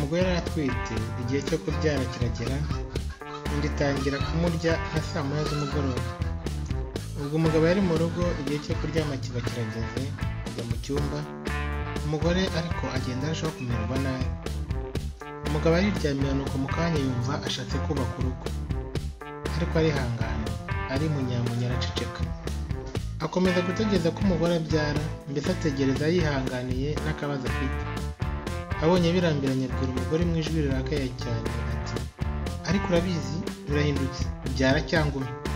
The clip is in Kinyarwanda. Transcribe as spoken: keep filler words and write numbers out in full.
umugore aratwite igihe cyo kubyara kiragera inda itangira kumurya nka saa moya z'umugoroba. Ubwo umugabo yari mu rugo igihe cyo kuryama kiba kirageze ajya mu cyumba, umugore ariko agenda arushaho kumererwa nabi. Umugabo ariryamiye nuko mu kanya yumva ashatse kubaka urugo, ariko arihangana ari munyamunya araceceka. Akomeza gutegereza ko umugore abyara, mbese ategereza yihanganiye n'akabazo afite. Abonye birambiranye abwira umugore mu ijwi rirakaye cyane ati, ariko urabizi birahindutse, byara cyangwa umpe.